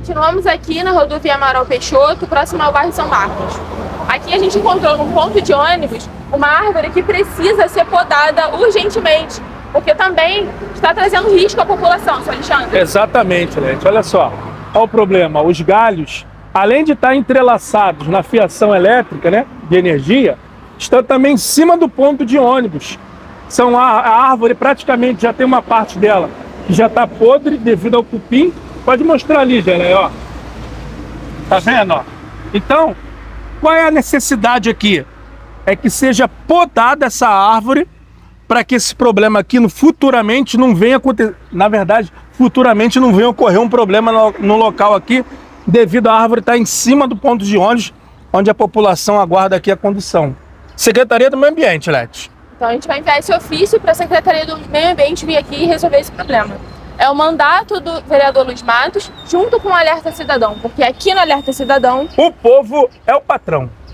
Continuamos aqui na rodovia Amaral Peixoto, próximo ao bairro São Marcos. Aqui a gente encontrou num ponto de ônibus uma árvore que precisa ser podada urgentemente, porque também está trazendo risco à população, senhor Alexandre. Exatamente, Lete. Olha só, olha o problema. Os galhos, além de estar entrelaçados na fiação elétrica, né, de energia, estão também em cima do ponto de ônibus. A árvore praticamente já tem uma parte dela que já está podre devido ao cupim. Pode mostrar ali, Gênia, ó. Tá vendo, ó? Então, qual é a necessidade aqui? É que seja podada essa árvore para que esse problema aqui futuramente não venha acontecer. Na verdade, futuramente não venha ocorrer um problema no local aqui, devido à árvore estar em cima do ponto de ônibus, onde a população aguarda aqui a condução. Secretaria do Meio Ambiente, Lete. Então a gente vai enviar esse ofício para a Secretaria do Meio Ambiente vir aqui e resolver esse problema. É o mandato do vereador Luiz Matos, junto com o Alerta Cidadão, porque aqui no Alerta Cidadão... o povo é o patrão.